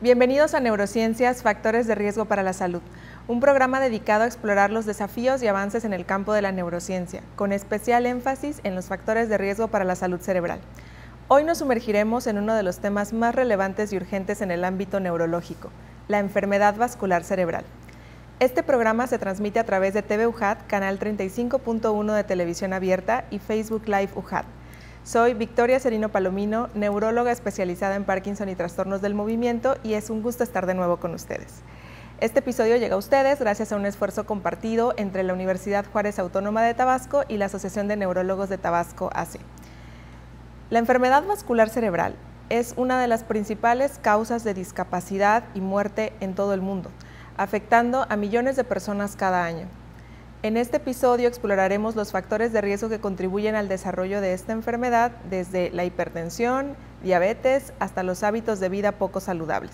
Bienvenidos a Neurociencias, Factores de Riesgo para la Salud, un programa dedicado a explorar los desafíos y avances en el campo de la neurociencia, con especial énfasis en los factores de riesgo para la salud cerebral. Hoy nos sumergiremos en uno de los temas más relevantes y urgentes en el ámbito neurológico, la enfermedad vascular cerebral. Este programa se transmite a través de TV UJAT, canal 35.1 de televisión abierta y Facebook Live UJAT. Soy Victoria Cerino Palomino, neuróloga especializada en Parkinson y trastornos del movimiento, y es un gusto estar de nuevo con ustedes. Este episodio llega a ustedes gracias a un esfuerzo compartido entre la Universidad Juárez Autónoma de Tabasco y la Asociación de Neurólogos de Tabasco, AC. La enfermedad vascular cerebral es una de las principales causas de discapacidad y muerte en todo el mundo, afectando a millones de personas cada año. En este episodio exploraremos los factores de riesgo que contribuyen al desarrollo de esta enfermedad, desde la hipertensión, diabetes, hasta los hábitos de vida poco saludables.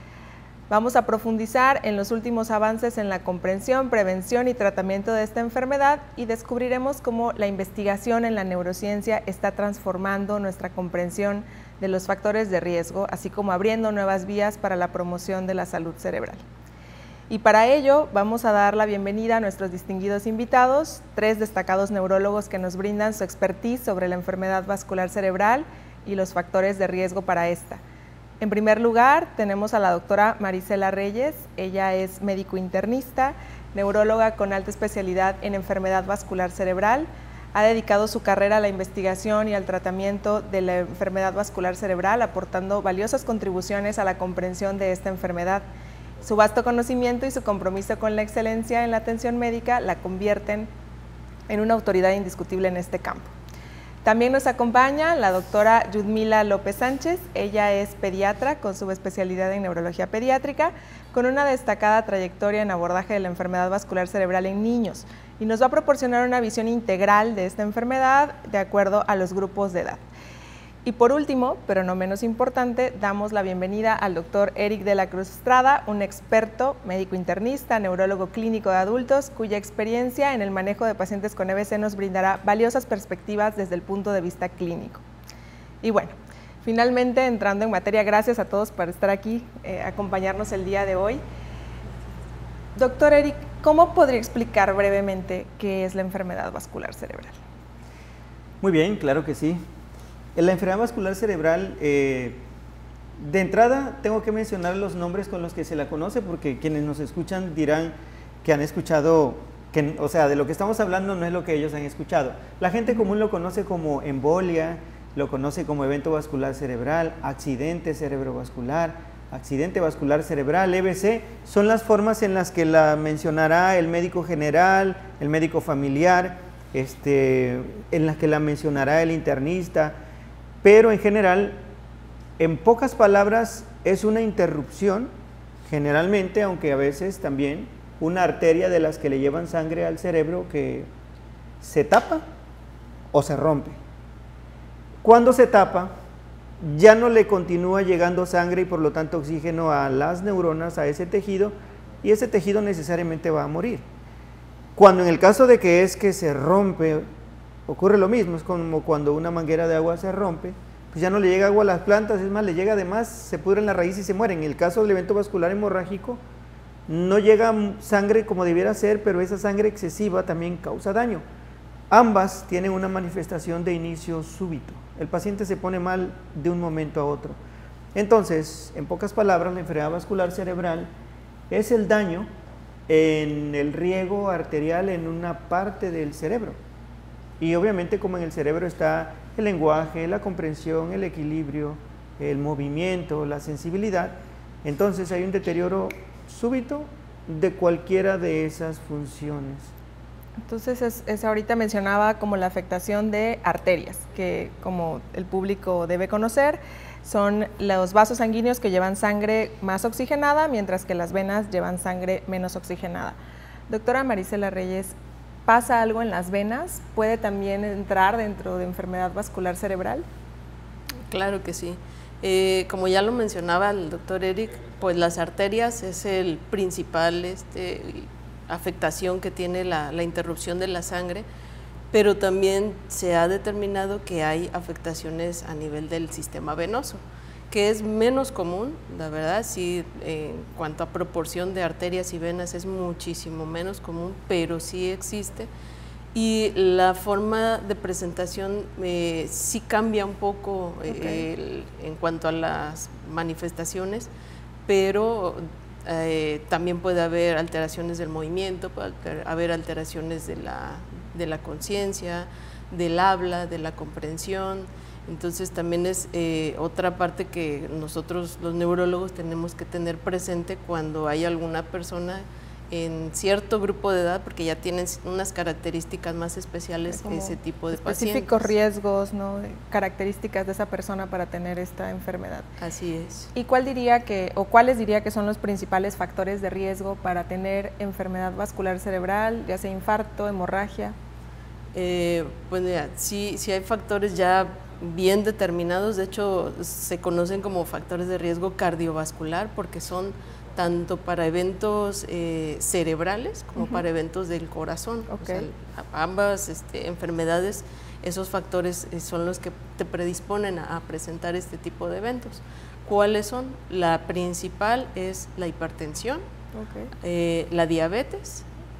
Vamos a profundizar en los últimos avances en la comprensión, prevención y tratamiento de esta enfermedad, y descubriremos cómo la investigación en la neurociencia está transformando nuestra comprensión de los factores de riesgo, así como abriendo nuevas vías para la promoción de la salud cerebral. Y para ello vamos a dar la bienvenida a nuestros distinguidos invitados, tres destacados neurólogos que nos brindan su expertise sobre la enfermedad vascular cerebral y los factores de riesgo para esta. En primer lugar, tenemos a la doctora Marisela Reyes. Ella es médico internista, neuróloga con alta especialidad en enfermedad vascular cerebral. Ha dedicado su carrera a la investigación y al tratamiento de la enfermedad vascular cerebral, aportando valiosas contribuciones a la comprensión de esta enfermedad. Su vasto conocimiento y su compromiso con la excelencia en la atención médica la convierten en una autoridad indiscutible en este campo. También nos acompaña la doctora Yudmila López Sánchez. Ella es pediatra con subespecialidad en neurología pediátrica, con una destacada trayectoria en abordaje de la enfermedad vascular cerebral en niños, y nos va a proporcionar una visión integral de esta enfermedad de acuerdo a los grupos de edad. Y por último, pero no menos importante, damos la bienvenida al doctor Eric de la Cruz Estrada, un experto, médico internista, neurólogo clínico de adultos, cuya experiencia en el manejo de pacientes con EBC nos brindará valiosas perspectivas desde el punto de vista clínico. Y bueno, finalmente entrando en materia, gracias a todos por estar aquí, acompañarnos el día de hoy. Doctor Eric, ¿cómo podría explicar brevemente qué es la enfermedad vascular cerebral? Muy bien, claro que sí. La enfermedad vascular cerebral, de entrada tengo que mencionar los nombres con los que se la conoce, porque quienes nos escuchan dirán que han escuchado, o sea, de lo que estamos hablando no es lo que ellos han escuchado. La gente común lo conoce como embolia, lo conoce como evento vascular cerebral, accidente cerebrovascular, accidente vascular cerebral, EBC, son las formas en las que la mencionará el médico general, el médico familiar, en las que la mencionará el internista. Pero en general, en pocas palabras, es una interrupción, generalmente, aunque a veces también, una arteria de las que le llevan sangre al cerebro que se tapa o se rompe. Cuando se tapa, ya no le continúa llegando sangre y por lo tanto oxígeno a las neuronas, a ese tejido, y ese tejido necesariamente va a morir. Cuando en el caso de que se rompe, ocurre lo mismo, es como cuando una manguera de agua se rompe, pues ya no le llega agua a las plantas, es más, le llega además, se pudre en la raíz y se muere. En el caso del evento vascular hemorrágico, no llega sangre como debiera ser, pero esa sangre excesiva también causa daño. Ambas tienen una manifestación de inicio súbito. El paciente se pone mal de un momento a otro. Entonces, en pocas palabras, la enfermedad vascular cerebral es el daño en el riego arterial en una parte del cerebro. Y obviamente, como en el cerebro está el lenguaje, la comprensión, el equilibrio, el movimiento, la sensibilidad, entonces hay un deterioro súbito de cualquiera de esas funciones. Entonces, ahorita mencionaba como la afectación de arterias, que como el público debe conocer, son los vasos sanguíneos que llevan sangre más oxigenada, mientras que las venas llevan sangre menos oxigenada. Doctora Marisela Reyes, ¿pasa algo en las venas? ¿Puede también entrar dentro de enfermedad vascular cerebral? Claro que sí. Como ya lo mencionaba el doctor Eric, pues las arterias es el principal afectación que tiene la interrupción de la sangre, pero también se ha determinado que hay afectaciones a nivel del sistema venoso, que es menos común, la verdad, sí, en cuanto a proporción de arterias y venas es muchísimo menos común, pero sí existe. Y la forma de presentación sí cambia un poco en cuanto a las manifestaciones, pero también puede haber alteraciones del movimiento, puede haber alteraciones de la conciencia, del habla, de la comprensión. Entonces también es otra parte que nosotros los neurólogos tenemos que tener presente cuando hay alguna persona en cierto grupo de edad, porque ya tienen unas características más especiales ese tipo de pacientes. Específicos riesgos, ¿no? Características de esa persona para tener esta enfermedad. Así es. ¿Y cuáles diría que son los principales factores de riesgo para tener enfermedad vascular cerebral, ya sea infarto, hemorragia? Pues mira, sí hay factores ya bien determinados, de hecho se conocen como factores de riesgo cardiovascular porque son tanto para eventos cerebrales como para eventos del corazón. O sea, ambas enfermedades, esos factores son los que te predisponen a presentar este tipo de eventos. ¿Cuáles son? La principal es la hipertensión, la diabetes,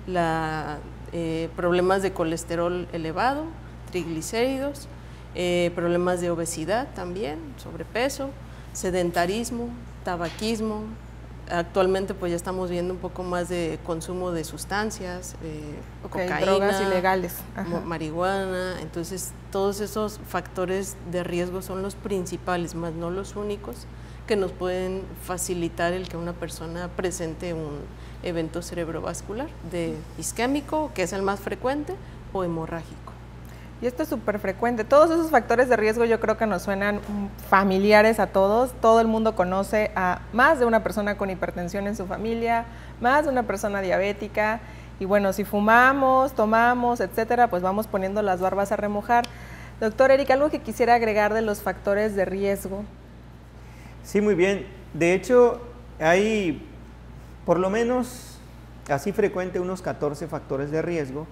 problemas de colesterol elevado, triglicéridos, problemas de obesidad también, sobrepeso, sedentarismo, tabaquismo. Actualmente pues ya estamos viendo un poco más de consumo de sustancias, cocaína, drogas ilegales, marihuana. Entonces todos esos factores de riesgo son los principales, más no los únicos, que nos pueden facilitar el que una persona presente un evento cerebrovascular de isquémico, que es el más frecuente, o hemorrágico. Y esto es súper frecuente. Todos esos factores de riesgo yo creo que nos suenan familiares a todos. Todo el mundo conoce a más de una persona con hipertensión en su familia, más de una persona diabética. Y bueno, si fumamos, tomamos, etcétera, pues vamos poniendo las barbas a remojar. Doctor Eric, ¿algo que quisiera agregar de los factores de riesgo? Sí, muy bien. De hecho, hay por lo menos así frecuente unos 14 factores de riesgo.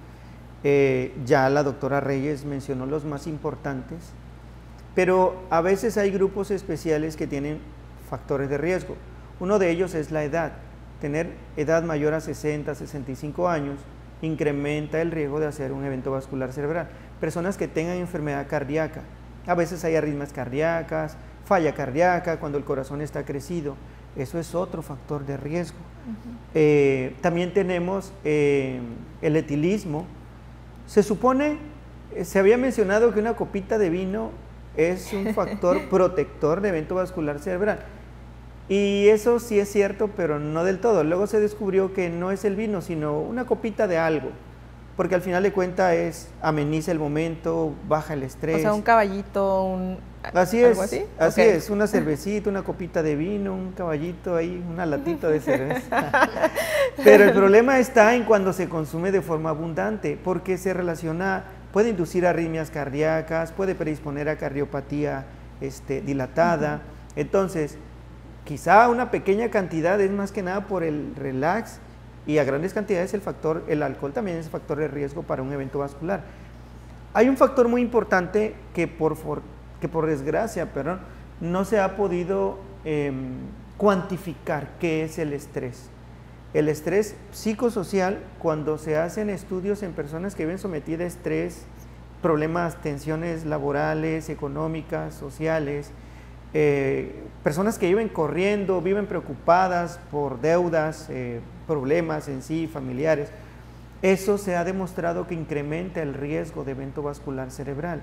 Ya la doctora Reyes mencionó los más importantes, pero a veces hay grupos especiales que tienen factores de riesgo. Uno de ellos es la edad. Tener edad mayor a 60, 65 años incrementa el riesgo de hacer un evento vascular cerebral. Personas que tengan enfermedad cardíaca, a veces hay arritmias cardíacas, falla cardíaca cuando el corazón está crecido, eso es otro factor de riesgo. También tenemos el etilismo. Se supone, se había mencionado que una copita de vino es un factor protector de evento vascular cerebral. Y eso sí es cierto, pero no del todo. Luego se descubrió que no es el vino, sino una copita de algo. Porque al final de cuentas ameniza el momento, baja el estrés. O sea, un caballito, Así es, así es, una cervecita, una copita de vino, un caballito ahí, una latita de cerveza. Pero el problema está en cuando se consume de forma abundante, porque se relaciona, puede inducir arritmias cardíacas, puede predisponer a cardiopatía dilatada. Entonces, quizá una pequeña cantidad es más que nada por el relax, y a grandes cantidades el alcohol también es factor de riesgo para un evento vascular. Hay un factor muy importante que por desgracia, no se ha podido cuantificar, qué es el estrés. El estrés psicosocial, cuando se hacen estudios en personas que viven sometidas a estrés, problemas, tensiones laborales, económicas, sociales, personas que viven corriendo, viven preocupadas por deudas, problemas en sí, familiares, eso se ha demostrado que incrementa el riesgo de evento vascular cerebral.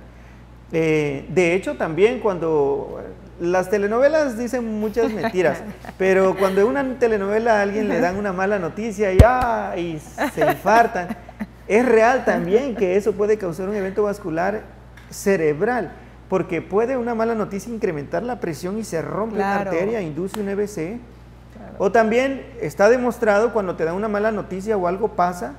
De hecho, también cuando las telenovelas dicen muchas mentiras, pero cuando en una telenovela a alguien le dan una mala noticia y se infartan, es real también que eso puede causar un evento vascular cerebral, porque puede una mala noticia incrementar la presión y se rompe una arteria, induce un EVC. O también está demostrado cuando te dan una mala noticia o algo pasa,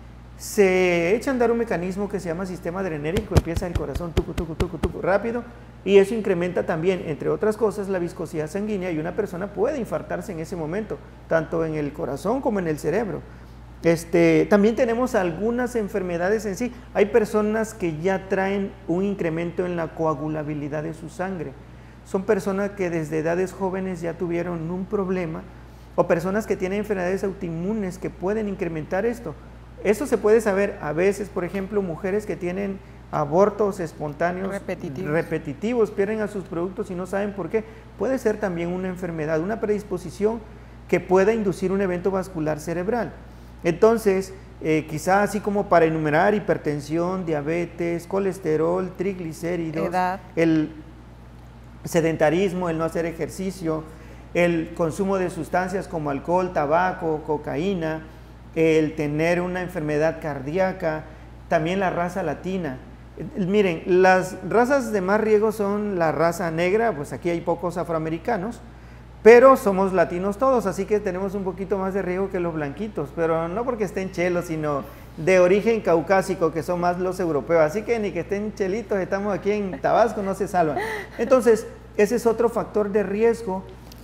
se echa a andar un mecanismo que se llama sistema adrenérgico, empieza el corazón tucu, tucu, tucu, tucu, rápido, y eso incrementa también, entre otras cosas, la viscosidad sanguínea, y una persona puede infartarse en ese momento, tanto en el corazón como en el cerebro. También tenemos algunas enfermedades en sí. Hay personas que ya traen un incremento en la coagulabilidad de su sangre. son personas que desde edades jóvenes ya tuvieron un problema, o personas que tienen enfermedades autoinmunes que pueden incrementar esto. Eso se puede saber a veces, por ejemplo, mujeres que tienen abortos espontáneos repetitivos, pierden a sus productos y no saben por qué. Puede ser también una enfermedad, una predisposición que pueda inducir un evento vascular cerebral. Entonces, quizá así como para enumerar hipertensión, diabetes, colesterol, triglicéridos, el sedentarismo, el no hacer ejercicio, el consumo de sustancias como alcohol, tabaco, cocaína, el tener una enfermedad cardíaca, también la raza latina. Miren, las razas de más riesgo son la raza negra, pues aquí hay pocos afroamericanos, pero somos latinos todos, así que tenemos un poquito más de riesgo que los blanquitos, pero no porque estén chelos, sino de origen caucásico, que son más los europeos, así que ni que estén chelitos, estamos aquí en Tabasco, no se salvan. Entonces, ese es otro factor de riesgo.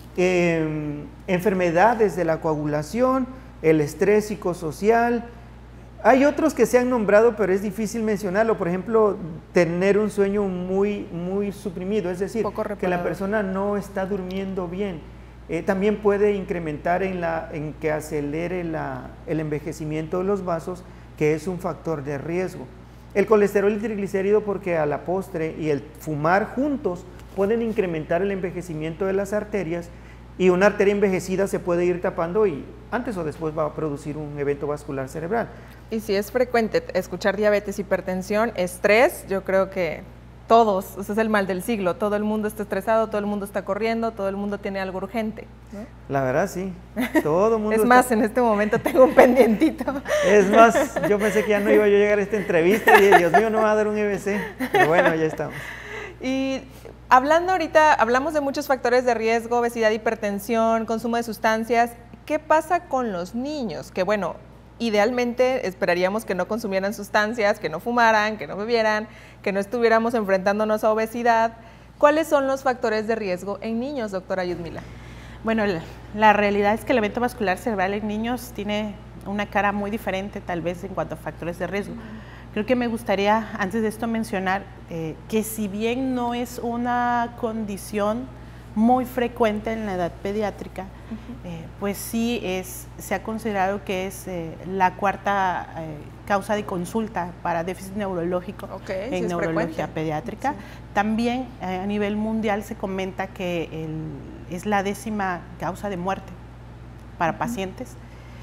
Enfermedades de la coagulación, el estrés psicosocial. Hay otros que se han nombrado, pero es difícil mencionarlo. Por ejemplo, tener un sueño muy suprimido, es decir, que la persona no está durmiendo bien. También puede incrementar en que acelere el envejecimiento de los vasos, que es un factor de riesgo. El colesterol y triglicérido, porque a la postre y el fumar juntos pueden incrementar el envejecimiento de las arterias, y una arteria envejecida se puede ir tapando y antes o después va a producir un evento vascular cerebral. Y si es frecuente escuchar diabetes, hipertensión, estrés, yo creo que todos, ese es el mal del siglo, todo el mundo está estresado, todo el mundo está corriendo, todo el mundo tiene algo urgente, ¿no? La verdad sí, todo el mundo es más, en este momento tengo un pendientito. Es más, yo pensé que ya no iba yo a llegar a esta entrevista y Dios mío, no me va a dar un EBC, pero bueno, ya estamos. Y hablando ahorita, hablamos de muchos factores de riesgo, obesidad, hipertensión, consumo de sustancias. ¿Qué pasa con los niños? Que bueno, idealmente esperaríamos que no consumieran sustancias, que no fumaran, que no bebieran, que no estuviéramos enfrentándonos a obesidad. ¿Cuáles son los factores de riesgo en niños, doctora Yudmila? Bueno, la realidad es que el evento vascular cerebral en niños tiene una cara muy diferente, tal vez en cuanto a factores de riesgo. Creo que me gustaría, antes de esto, mencionar que si bien no es una condición muy frecuente en la edad pediátrica, pues sí se ha considerado que es la cuarta causa de consulta para déficit neurológico en neurología pediátrica. Sí. También a nivel mundial se comenta que es la 10ª causa de muerte para pacientes.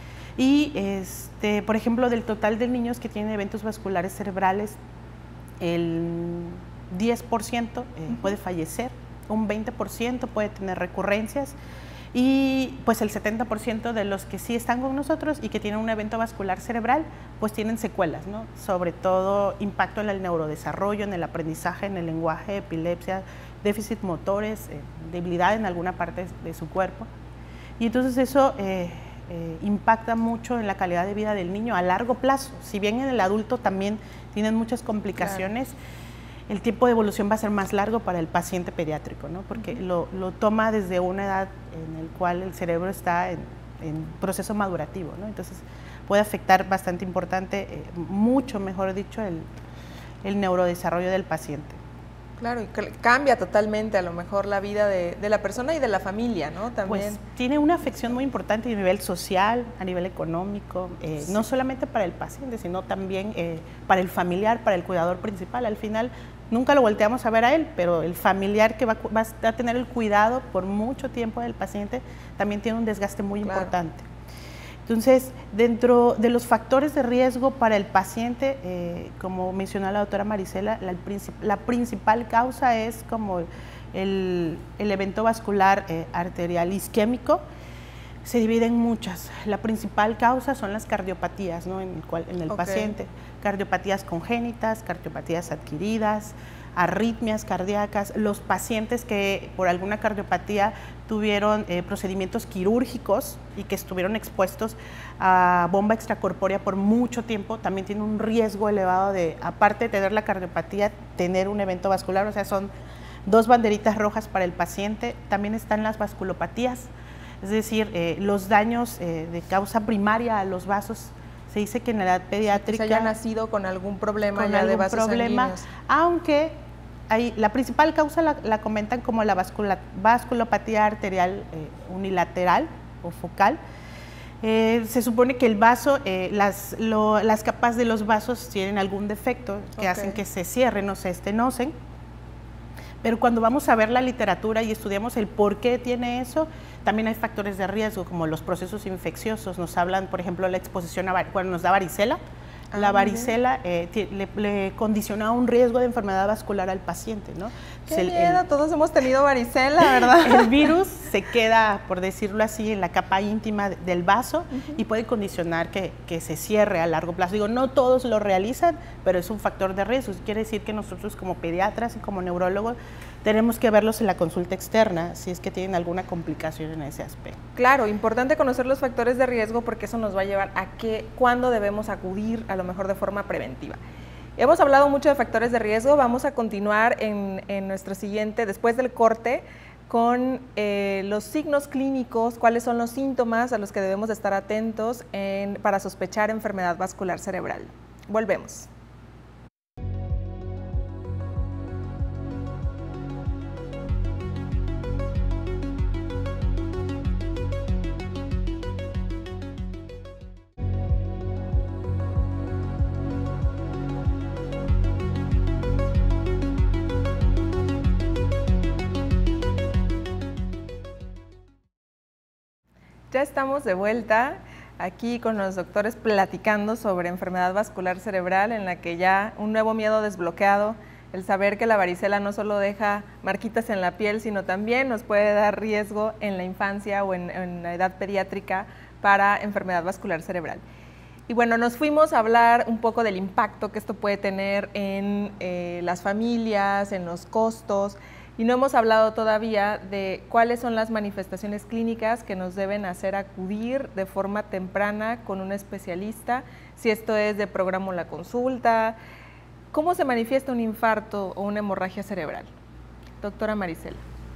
Y, por ejemplo, del total de niños que tienen eventos vasculares cerebrales, el 10% puede fallecer, un 20% puede tener recurrencias y pues el 70% de los que sí están con nosotros y que tienen un evento vascular cerebral, pues tienen secuelas, ¿no? Sobre todo impacto en el neurodesarrollo, en el aprendizaje, en el lenguaje, epilepsia, déficit motores, debilidad en alguna parte de su cuerpo. Y entonces eso impacta mucho en la calidad de vida del niño a largo plazo. Si bien en el adulto también tienen muchas complicaciones, claro, el tiempo de evolución va a ser más largo para el paciente pediátrico, ¿no? Porque lo toma desde una edad en la cual el cerebro está en proceso madurativo, ¿no? Entonces puede afectar bastante importante, mucho mejor dicho, el neurodesarrollo del paciente. Claro, y cambia totalmente a lo mejor la vida de la persona y de la familia, ¿no? También. Pues tiene una afección muy importante a nivel social, a nivel económico, sí, no solamente para el paciente, sino también para el familiar, para el cuidador principal. Al final nunca lo volteamos a ver a él, pero el familiar que va a tener el cuidado por mucho tiempo del paciente también tiene un desgaste muy importante. Entonces, dentro de los factores de riesgo para el paciente, como mencionó la doctora Marisela, la principal causa es como el evento vascular arterial isquémico. Se divide en muchas. La principal causa son las cardiopatías, ¿no? en el paciente. Cardiopatías congénitas, cardiopatías adquiridas, arritmias cardíacas, los pacientes que por alguna cardiopatía tuvieron procedimientos quirúrgicos y que estuvieron expuestos a bomba extracorpórea por mucho tiempo, también tienen un riesgo elevado de, aparte de tener la cardiopatía, tener un evento vascular, o sea, son dos banderitas rojas para el paciente. También están las vasculopatías, es decir, los daños de causa primaria a los vasos. Se dice que en la edad pediátrica... Se haya nacido con algún problema ya de vasos sanguíneos. Aunque la principal causa la comentan como la vasculopatía arterial unilateral o focal. Se supone que el vaso, las capas de los vasos tienen algún defecto que hacen que se cierren o se estenocen. Pero cuando vamos a ver la literatura y estudiamos el por qué tiene eso, también hay factores de riesgo, como los procesos infecciosos. Nos hablan, por ejemplo, la exposición cuando nos da varicela. La varicela le condiciona un riesgo de enfermedad vascular al paciente, ¿no? ¡Qué miedo! Todos hemos tenido varicela, ¿verdad? El virus se queda, por decirlo así, en la capa íntima del vaso y puede condicionar que se cierre a largo plazo. Digo, no todos lo realizan, pero es un factor de riesgo. Quiere decir que nosotros como pediatras y como neurólogos tenemos que verlos en la consulta externa si es que tienen alguna complicación en ese aspecto. Claro, importante conocer los factores de riesgo porque eso nos va a llevar a cuándo debemos acudir, a lo mejor de forma preventiva. Hemos hablado mucho de factores de riesgo, vamos a continuar en nuestro siguiente, después del corte, con los signos clínicos, cuáles son los síntomas a los que debemos estar atentos para sospechar enfermedad vascular cerebral. Volvemos. Ya estamos de vuelta aquí con los doctores platicando sobre enfermedad vascular cerebral, en la que ya un nuevo miedo desbloqueado, el saber que la varicela no solo deja marquitas en la piel, sino también nos puede dar riesgo en la infancia o en la edad pediátrica para enfermedad vascular cerebral. Y bueno, nos fuimos a hablar un poco del impacto que esto puede tener en las familias, en los costos, y no hemos hablado todavía de cuáles son las manifestaciones clínicas que nos deben hacer acudir de forma temprana con un especialista, si esto es de programa la consulta. ¿Cómo se manifiesta un infarto o una hemorragia cerebral? Doctora Marisela.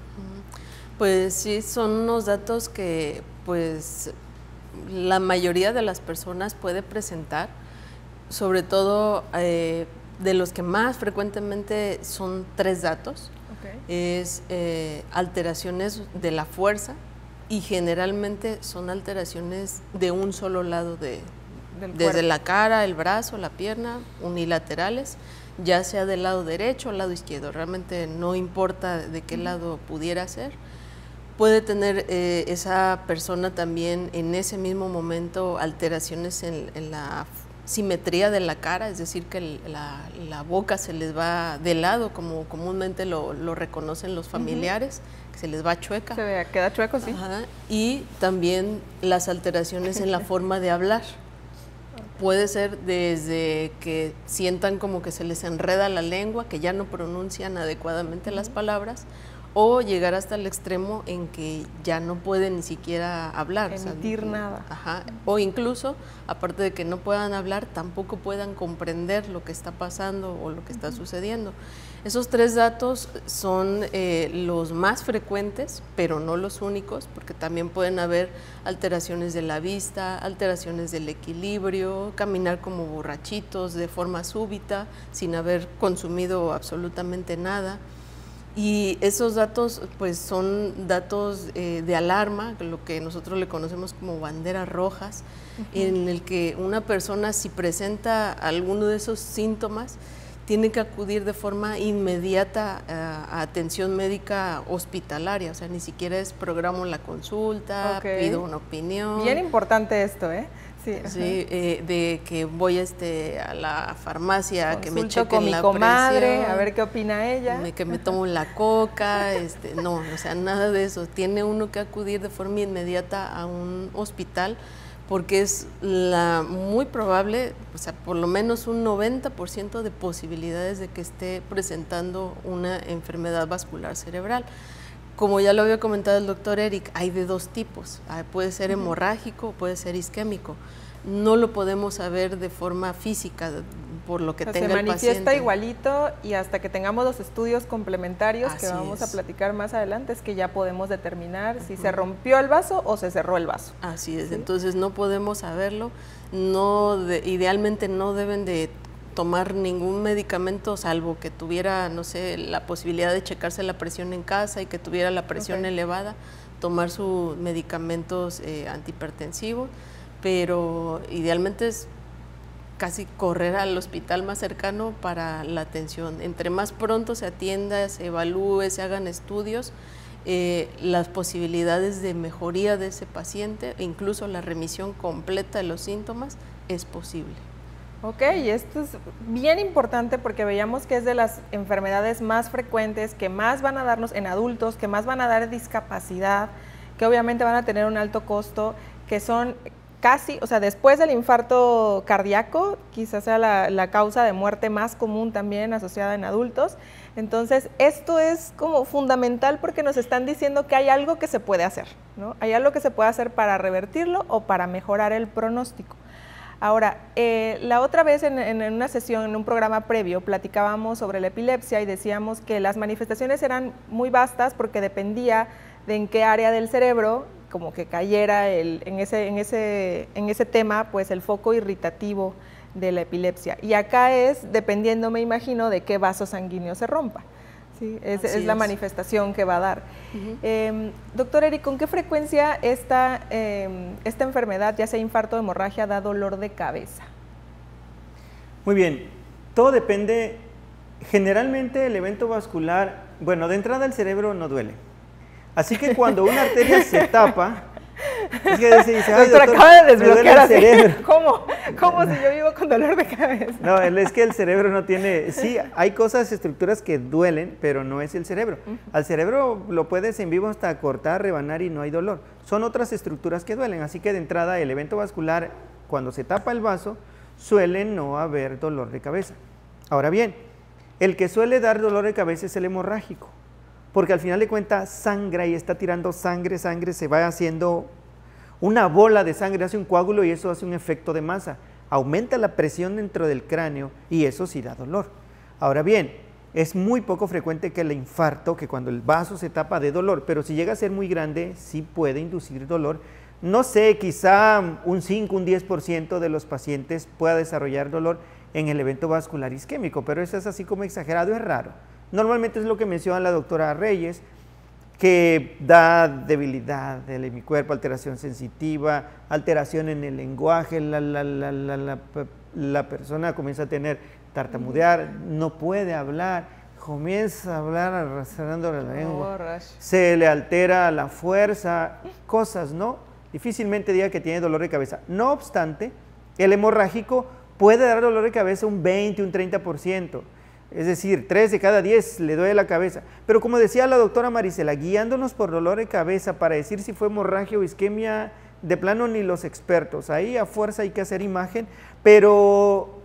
Pues sí, son unos datos que pues la mayoría de las personas puede presentar, sobre todo de los que más frecuentemente son 3 datos. Es alteraciones de la fuerza y generalmente son alteraciones de un solo lado desde la cara, el brazo, la pierna, unilaterales, ya sea del lado derecho o lado izquierdo, realmente no importa de qué lado pudiera ser. Puede tener esa persona también en ese mismo momento alteraciones en la simetría de la cara, es decir, que la boca se les va de lado, como comúnmente lo reconocen los familiares, que se les va chueca. Queda chueco, sí. Ajá. Y también las alteraciones en la forma de hablar. Puede ser desde que sientan como que se les enreda la lengua, que ya no pronuncian adecuadamente las palabras, o llegar hasta el extremo en que ya no pueden ni siquiera hablar. Emitir nada. Ajá. O incluso, aparte de que no puedan hablar, tampoco puedan comprender lo que está pasando o lo que está sucediendo. Esos 3 datos son los más frecuentes, pero no los únicos, porque también pueden haber alteraciones de la vista, alteraciones del equilibrio, caminar como borrachitos de forma súbita, sin haber consumido absolutamente nada. Y esos datos pues son datos de alarma, lo que nosotros le conocemos como banderas rojas, en el que una persona, si presenta alguno de esos síntomas, tiene que acudir de forma inmediata a atención médica hospitalaria, o sea, ni siquiera es programo la consulta, pido una opinión. Bien importante esto, ¿eh? Sí, de que voy a la farmacia, consulto que me chequen con mi la comadre, presión, a ver qué opina ella. que me tomo la coca, no, o sea, nada de eso. Tiene uno que acudir de forma inmediata a un hospital, porque es muy probable, o sea, por lo menos un 90% de posibilidades de que esté presentando una enfermedad vascular cerebral. Como ya lo había comentado el doctor Eric, hay de 2 tipos, puede ser hemorrágico, puede ser isquémico. No lo podemos saber de forma física, por lo que tenga el paciente. Se manifiesta igualito, y hasta que tengamos los estudios complementarios que vamos a platicar más adelante, es que ya podemos determinar si se rompió el vaso o se cerró el vaso. Así es, ¿sí? Entonces no podemos saberlo, idealmente no deben de tomar ningún medicamento, salvo que tuviera, no sé, la posibilidad de checarse la presión en casa y que tuviera la presión elevada, tomar sus medicamentos antihipertensivos, pero idealmente es casi correr al hospital más cercano para la atención. Entre más pronto se atienda, se evalúe, se hagan estudios, las posibilidades de mejoría de ese paciente, e incluso la remisión completa de los síntomas, es posible. Ok, esto es bien importante porque veíamos que es de las enfermedades más frecuentes, que más van a darnos en adultos, que más van a dar discapacidad, que obviamente van a tener un alto costo, que son casi, o sea, después del infarto cardíaco, quizás sea la causa de muerte más común también asociada en adultos. Entonces, esto es como fundamental porque nos están diciendo que hay algo que se puede hacer, ¿no? Hay algo que se puede hacer para revertirlo o para mejorar el pronóstico. Ahora, la otra vez en una sesión, en un programa previo, platicábamos sobre la epilepsia y decíamos que las manifestaciones eran muy vastas porque dependía de en qué área del cerebro como que cayera en ese tema, pues el foco irritativo de la epilepsia. Y acá es dependiendo, me imagino, de qué vaso sanguíneo se rompa. ¿Sí? Es la manifestación que va a dar. Doctor Eric, ¿con qué frecuencia esta enfermedad, ya sea infarto o hemorragia, da dolor de cabeza? Muy bien, todo depende. Generalmente el evento vascular, bueno, de entrada el cerebro no duele. Así que cuando una arteria se tapa, es que dice, ay, doctor, acaba de desbloquear el cerebro. ¿Cómo si yo vivo con dolor de cabeza? No, es que el cerebro no tiene, sí, hay cosas, estructuras que duelen, pero no es el cerebro. Al cerebro lo puedes en vivo hasta cortar, rebanar y no hay dolor. Son otras estructuras que duelen, así que de entrada el evento vascular, cuando se tapa el vaso, suele no haber dolor de cabeza. Ahora bien, el que suele dar dolor de cabeza es el hemorrágico, porque al final de cuentas sangra y está tirando sangre, se va haciendo una bola de sangre, hace un coágulo y eso hace un efecto de masa. Aumenta la presión dentro del cráneo y eso sí da dolor. Ahora bien, es muy poco frecuente que el infarto, que cuando el vaso se tapa dé dolor, pero si llega a ser muy grande sí puede inducir dolor. No sé, quizá un 5, un 10% de los pacientes pueda desarrollar dolor en el evento vascular isquémico, pero eso es así como exagerado, es raro. Normalmente es lo que menciona la doctora Reyes, que da debilidad del hemicuerpo, alteración sensitiva, alteración en el lenguaje, la persona comienza a tener tartamudear, no puede hablar, comienza a hablar arrastrando la lengua, se le altera la fuerza, cosas, ¿no? Difícilmente diga que tiene dolor de cabeza. No obstante, el hemorrágico puede dar dolor de cabeza un 20, un 30%. Es decir, 3 de cada 10 le duele la cabeza. Pero como decía la doctora Marisela, guiándonos por dolor de cabeza para decir si fue hemorragia o isquemia, de plano ni los expertos. Ahí a fuerza hay que hacer imagen, pero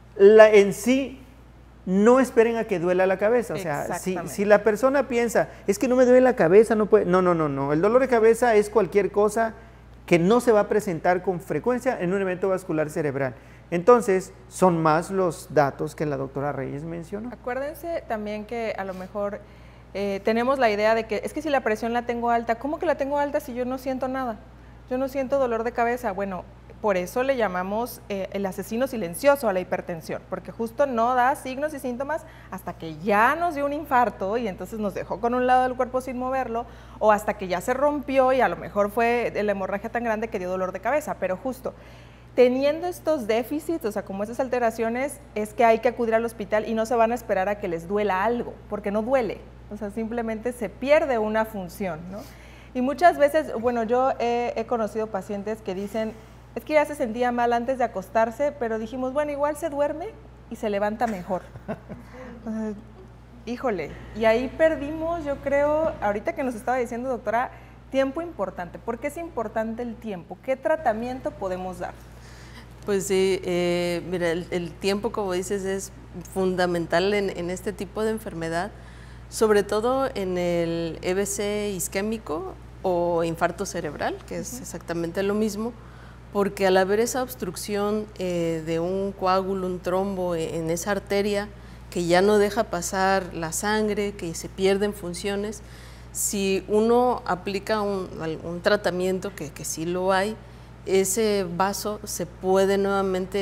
en sí no esperen a que duela la cabeza. O sea, si la persona piensa, es que no me duele la cabeza, no puede. No. El dolor de cabeza es cualquier cosa que no se va a presentar con frecuencia en un evento vascular cerebral. Entonces, son más los datos que la doctora Reyes mencionó. Acuérdense también que a lo mejor tenemos la idea de que es que si la presión la tengo alta, ¿cómo que la tengo alta si yo no siento nada? Yo no siento dolor de cabeza. Bueno, por eso le llamamos el asesino silencioso a la hipertensión, porque justo no da signos y síntomas hasta que ya nos dio un infarto y entonces nos dejó con un lado del cuerpo sin moverlo, o hasta que ya se rompió y a lo mejor fue la hemorragia tan grande que dio dolor de cabeza, pero justo teniendo estos déficits, o sea, como esas alteraciones, es que hay que acudir al hospital y no se van a esperar a que les duela algo, porque no duele, o sea, simplemente se pierde una función, ¿no? Y muchas veces, bueno, yo he conocido pacientes que dicen, es que ya se sentía mal antes de acostarse, pero dijimos, bueno, igual se duerme y se levanta mejor. O sea, híjole, y ahí perdimos, yo creo, ahorita que nos estaba diciendo, doctora, tiempo importante. ¿Por qué es importante el tiempo? ¿Qué tratamiento podemos dar? Pues sí, mira, el tiempo, como dices, es fundamental en este tipo de enfermedad, sobre todo en el EBC isquémico o infarto cerebral, que es exactamente lo mismo, porque al haber esa obstrucción de un coágulo, un trombo en esa arteria, que ya no deja pasar la sangre, que se pierden funciones, si uno aplica un tratamiento, que sí lo hay, ese vaso se puede nuevamente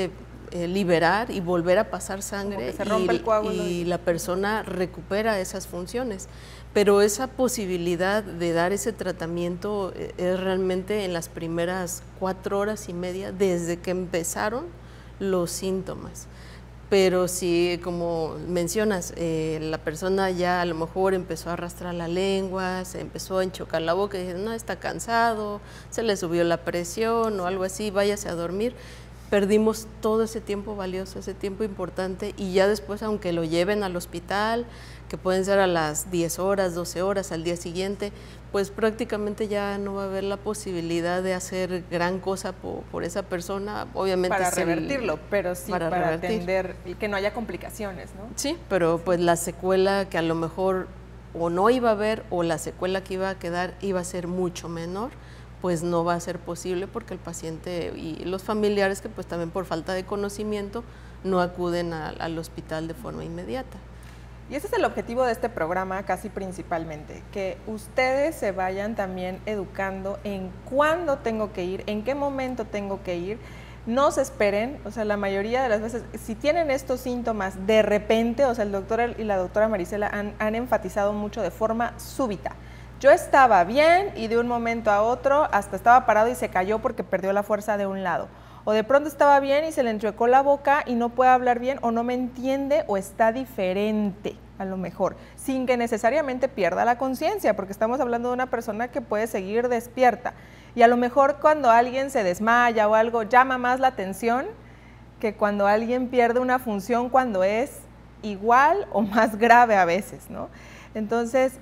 liberar y volver a pasar sangre, como que se rompe el coágulo y la persona recupera esas funciones. Pero esa posibilidad de dar ese tratamiento es realmente en las primeras 4 horas y media desde que empezaron los síntomas. Pero si, como mencionas, la persona ya a lo mejor empezó a arrastrar la lengua, se empezó a enchocar la boca y dice, no, está cansado, se le subió la presión o algo así, váyase a dormir, perdimos todo ese tiempo valioso, ese tiempo importante, y ya después, aunque lo lleven al hospital, que pueden ser a las 10 horas, 12 horas, al día siguiente, pues prácticamente ya no va a haber la posibilidad de hacer gran cosa por esa persona, obviamente. Para revertirlo, pero sí para revertir. atender y que no haya complicaciones, ¿no? Sí, pero pues la secuela que a lo mejor o no iba a haber o la secuela que iba a quedar iba a ser mucho menor, pues no va a ser posible porque el paciente y los familiares que pues también por falta de conocimiento no acuden al hospital de forma inmediata. Y ese es el objetivo de este programa casi principalmente, que ustedes se vayan también educando en cuándo tengo que ir, en qué momento tengo que ir. No se esperen, o sea, la mayoría de las veces, si tienen estos síntomas de repente, o sea, el doctor y la doctora Marisela han enfatizado mucho de forma súbita. Yo estaba bien y de un momento a otro hasta estaba parado y se cayó porque perdió la fuerza de un lado. O de pronto estaba bien y se le enchuecó la boca y no puede hablar bien o no me entiende o está diferente a lo mejor, sin que necesariamente pierda la conciencia, porque estamos hablando de una persona que puede seguir despierta. Y a lo mejor cuando alguien se desmaya o algo llama más la atención que cuando alguien pierde una función cuando es igual o más grave a veces, ¿no? Entonces,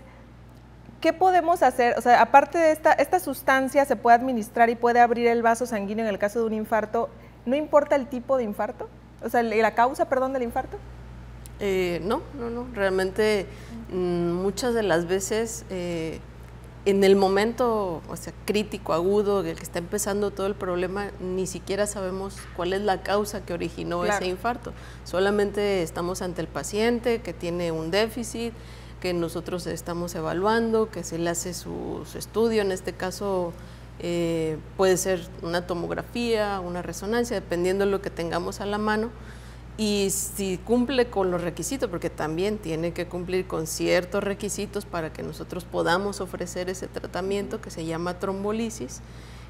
¿qué podemos hacer? O sea, aparte de esta sustancia se puede administrar y puede abrir el vaso sanguíneo en el caso de un infarto, ¿no importa el tipo de infarto? O sea, la causa, perdón, del infarto. No, realmente muchas de las veces en el momento, o sea, crítico, agudo, el que está empezando todo el problema, ni siquiera sabemos cuál es la causa que originó ese infarto. Solamente estamos ante el paciente que tiene un déficit, que nosotros estamos evaluando, que se le hace su estudio, en este caso puede ser una tomografía, una resonancia, dependiendo de lo que tengamos a la mano, y si cumple con los requisitos, porque también tiene que cumplir con ciertos requisitos para que nosotros podamos ofrecer ese tratamiento que se llama trombolisis.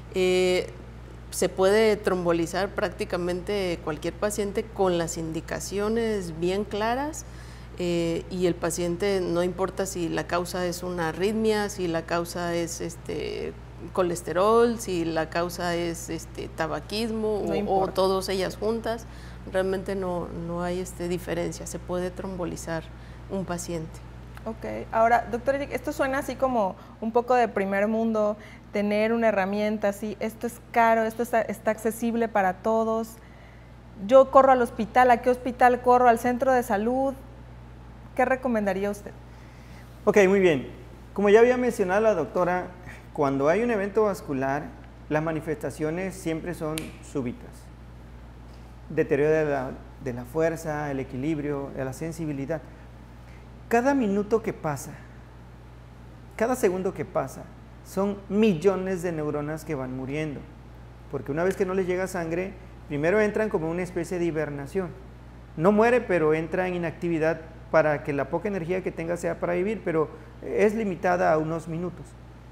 Se puede trombolizar prácticamente cualquier paciente con las indicaciones bien claras, y el paciente, no importa si la causa es una arritmia, si la causa es colesterol, si la causa es tabaquismo o todas ellas juntas, realmente no hay diferencia, se puede trombolizar un paciente. Ok, ahora, doctor Eric, esto suena así como un poco de primer mundo, tener una herramienta así, esto es caro, esto está accesible para todos. Yo corro al hospital, ¿a qué hospital corro? ¿Al centro de salud? ¿Qué recomendaría usted? Ok, muy bien. Como ya había mencionado la doctora, cuando hay un evento vascular, las manifestaciones siempre son súbitas. Deterioro de la fuerza, el equilibrio, de la sensibilidad. Cada minuto que pasa, cada segundo que pasa, son millones de neuronas que van muriendo. Porque una vez que no les llega sangre, primero entran como una especie de hibernación. No muere, pero entra en inactividad para que la poca energía que tenga sea para vivir, pero es limitada a unos minutos.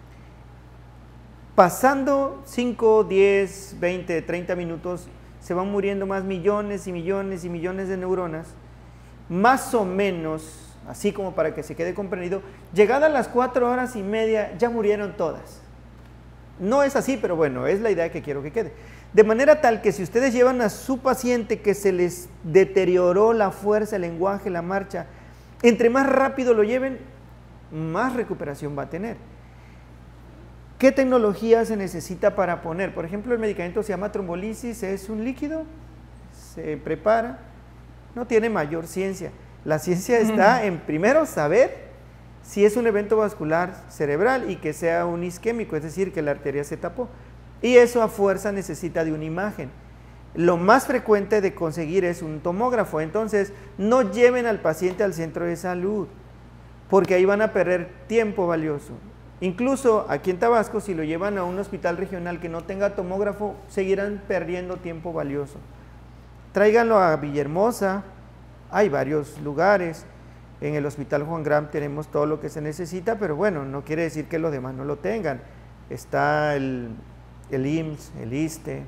Pasando 5, 10, 20, 30 minutos, se van muriendo más millones y millones y millones de neuronas, más o menos, así como para que se quede comprendido, llegadas las 4 horas y media, ya murieron todas. No es así, pero bueno, es la idea que quiero que quede. De manera tal que si ustedes llevan a su paciente que se les deterioró la fuerza, el lenguaje, la marcha, entre más rápido lo lleven, más recuperación va a tener. ¿Qué tecnología se necesita para poner? Por ejemplo, el medicamento se llama trombolisis, es un líquido, se prepara, no tiene mayor ciencia. La ciencia está en primero saber si es un evento vascular cerebral y que sea un isquémico, es decir, que la arteria se tapó. Y eso a fuerza necesita de una imagen. Lo más frecuente de conseguir es un tomógrafo. Entonces, no lleven al paciente al centro de salud, porque ahí van a perder tiempo valioso. Incluso aquí en Tabasco, si lo llevan a un hospital regional que no tenga tomógrafo, seguirán perdiendo tiempo valioso. tráiganlo a Villahermosa, hay varios lugares. En el Hospital Juan Graham tenemos todo lo que se necesita, pero bueno, no quiere decir que los demás no lo tengan. Está el IMSS, el ISSSTE,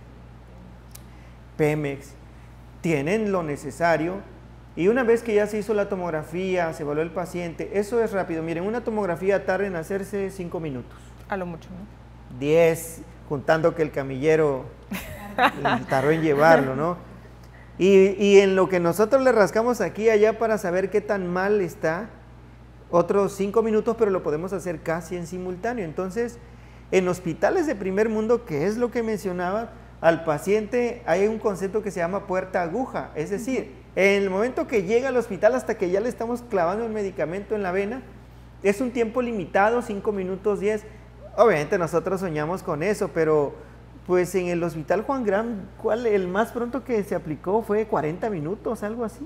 Pemex, tienen lo necesario, y una vez que ya se hizo la tomografía, se evaluó el paciente, eso es rápido. Miren, una tomografía tarda en hacerse 5 minutos. A lo mucho, ¿no? 10, juntando que el camillero tardó en llevarlo, ¿no? Y en lo que nosotros le rascamos aquí y allá para saber qué tan mal está, otros 5 minutos, pero lo podemos hacer casi en simultáneo. Entonces, en hospitales de primer mundo, que es lo que mencionaba, al paciente hay un concepto que se llama puerta aguja, es decir, en el momento que llega al hospital hasta que ya le estamos clavando el medicamento en la vena, es un tiempo limitado, 5 minutos 10. Obviamente nosotros soñamos con eso, pero pues en el Hospital Juan Graham, el más pronto que se aplicó fue 40 minutos, algo así.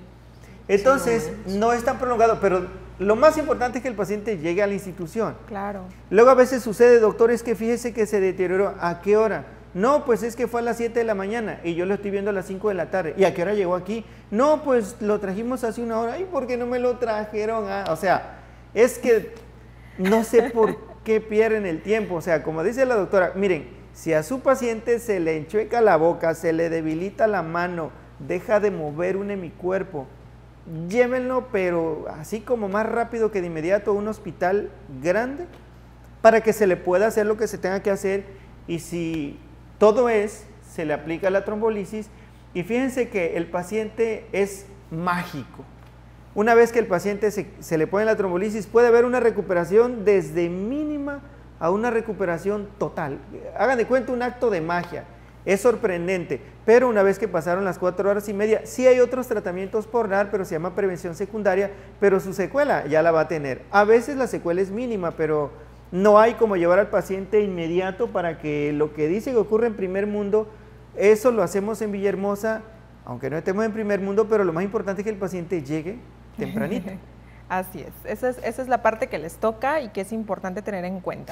Entonces, no es tan prolongado, pero lo más importante es que el paciente llegue a la institución. Claro. Luego a veces sucede, doctor, es que fíjese que se deterioró. ¿A qué hora? No, pues es que fue a las 7 de la mañana y yo lo estoy viendo a las 5 de la tarde. ¿Y a qué hora llegó aquí? No, pues lo trajimos hace una hora. ¿Y por qué no me lo trajeron? O sea, es que no sé por qué pierden el tiempo. O sea, como dice la doctora, miren, si a su paciente se le enchueca la boca, se le debilita la mano, deja de mover un hemicuerpo, llévenlo, pero así como más rápido que de inmediato a un hospital grande para que se le pueda hacer lo que se tenga que hacer. Y si todo se le aplica la trombolisis, y fíjense que el paciente es mágico. Una vez que el paciente se le pone la trombolisis, puede haber una recuperación desde mínima a una recuperación total. Hagan de cuenta un acto de magia. Es sorprendente, pero una vez que pasaron las 4 horas y media, sí hay otros tratamientos por dar, pero se llama prevención secundaria, pero su secuela ya la va a tener. A veces la secuela es mínima, pero no hay como llevar al paciente inmediato para que lo que dice que ocurre en primer mundo, eso lo hacemos en Villahermosa, aunque no estemos en primer mundo, pero lo más importante es que el paciente llegue tempranito. Así es, esa es la parte que les toca y que es importante tener en cuenta.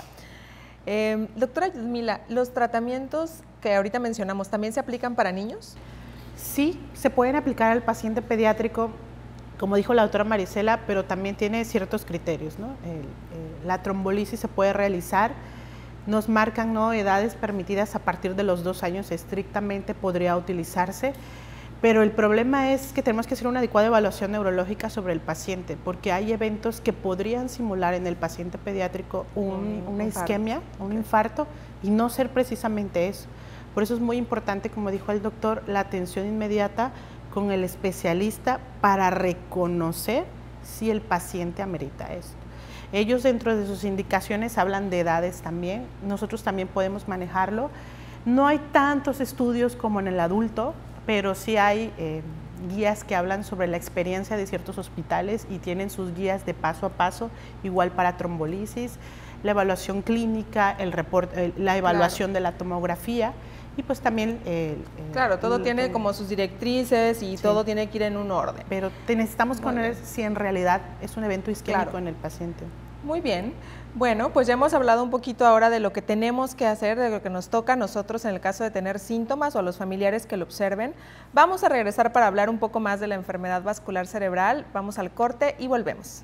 Doctora Yudmila, ¿los tratamientos que ahorita mencionamos también se aplican para niños? Sí, se pueden aplicar al paciente pediátrico, como dijo la doctora Marisela, pero también tiene ciertos criterios, ¿no? La trombolisis se puede realizar, nos marcan, ¿no?, edades permitidas a partir de los 2 años, estrictamente podría utilizarse, pero el problema es que tenemos que hacer una adecuada evaluación neurológica sobre el paciente, porque hay eventos que podrían simular en el paciente pediátrico una isquemia, un infarto, y no ser precisamente eso. Por eso es muy importante, como dijo el doctor, la atención inmediata con el especialista para reconocer si el paciente amerita esto. Ellos dentro de sus indicaciones hablan de edades también, nosotros también podemos manejarlo. No hay tantos estudios como en el adulto, pero sí hay guías que hablan sobre la experiencia de ciertos hospitales y tienen sus guías de paso a paso, igual para trombolisis, la evaluación clínica, el reporte, la evaluación de la tomografía y pues también… claro, todo tiene como sus directrices y todo tiene que ir en un orden. Pero necesitamos conocer si en realidad es un evento isquémico en el paciente. Muy bien. Bueno, pues ya hemos hablado un poquito ahora de lo que tenemos que hacer, de lo que nos toca a nosotros en el caso de tener síntomas o a los familiares que lo observen. Vamos a regresar para hablar un poco más de la enfermedad vascular cerebral. Vamos al corte y volvemos.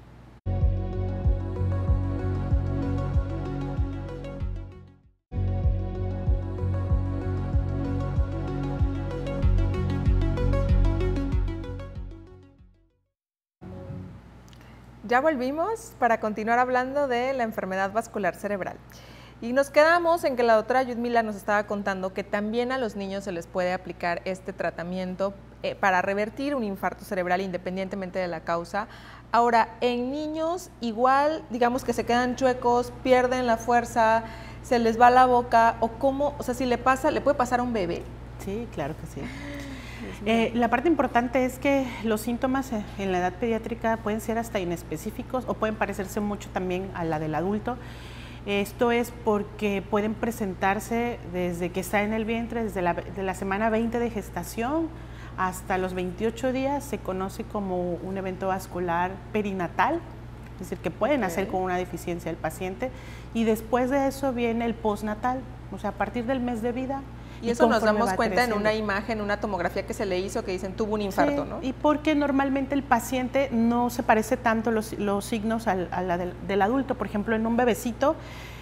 Ya volvimos para continuar hablando de la enfermedad vascular cerebral. Y nos quedamos en que la doctora Yudmila nos estaba contando que también a los niños se les puede aplicar este tratamiento para revertir un infarto cerebral independientemente de la causa. Ahora, en niños igual, digamos que se quedan chuecos, pierden la fuerza, se les va la boca, o cómo, o sea, si le pasa, ¿le puede pasar a un bebé? Sí, claro que sí. La parte importante es que los síntomas en la edad pediátrica pueden ser hasta inespecíficos o pueden parecerse mucho también a la del adulto. Esto es porque pueden presentarse desde que está en el vientre, desde la semana 20 de gestación hasta los 28 días, se conoce como un evento vascular perinatal, es decir, que pueden nacer con una deficiencia del paciente, y después de eso viene el postnatal, o sea, a partir del mes de vida. Y eso nos damos cuenta en una imagen, una tomografía que se le hizo, que dicen tuvo un infarto, sí, ¿no? Y porque normalmente el paciente no se parece tanto los signos a la del adulto. Por ejemplo, en un bebecito,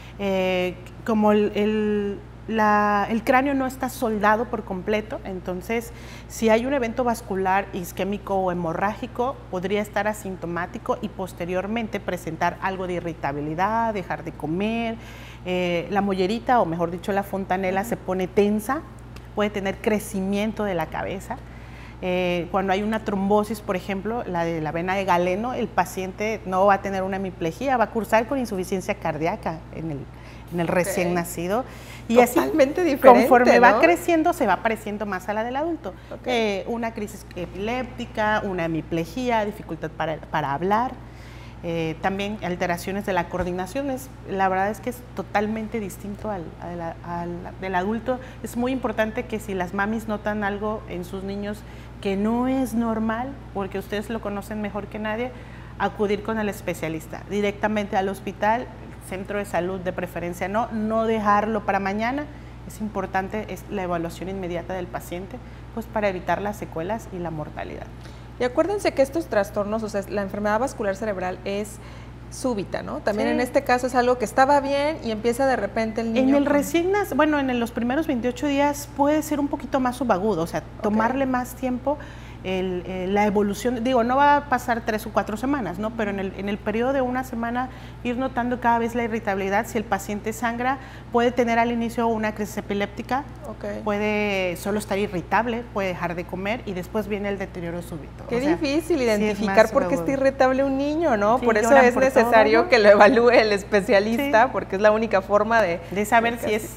como el cráneo no está soldado por completo, entonces si hay un evento vascular isquémico o hemorrágico, podría estar asintomático y posteriormente presentar algo de irritabilidad, dejar de comer, la mollerita, o mejor dicho la fontanela, se pone tensa, puede tener crecimiento de la cabeza. Cuando hay una trombosis, por ejemplo, la de la vena de Galeno, el paciente no va a tener una hemiplegia, va a cursar con insuficiencia cardíaca en el recién nacido. Y totalmente así, diferente, conforme va ¿no? creciendo, se va pareciendo más a la del adulto. Okay. Una crisis epiléptica, una hemiplegia, dificultad para hablar, también alteraciones de la coordinación. La verdad es que es totalmente distinto al del adulto. Es muy importante que si las mamis notan algo en sus niños que no es normal, porque ustedes lo conocen mejor que nadie, acudir con el especialista directamente al hospital, centro de salud de preferencia, no dejarlo para mañana. Es importante la evaluación inmediata del paciente, pues para evitar las secuelas y la mortalidad. Y acuérdense que estos trastornos, o sea, la enfermedad vascular cerebral es súbita, ¿no? También sí. En este caso es algo que estaba bien y empieza de repente el niño. En el recién nacido, bueno, en los primeros 28 días puede ser un poquito más subagudo, o sea, tomarle más tiempo. La evolución, digo, no va a pasar 3 o 4 semanas, ¿no? Pero en el periodo de una semana ir notando cada vez la irritabilidad. Si el paciente sangra, puede tener al inicio una crisis epiléptica, puede solo estar irritable, puede dejar de comer y después viene el deterioro súbito. Qué difícil identificar por qué está irritable un niño, ¿no? Sí, por eso es necesario todo, ¿no? Que lo evalúe el especialista, porque es la única forma de saber si es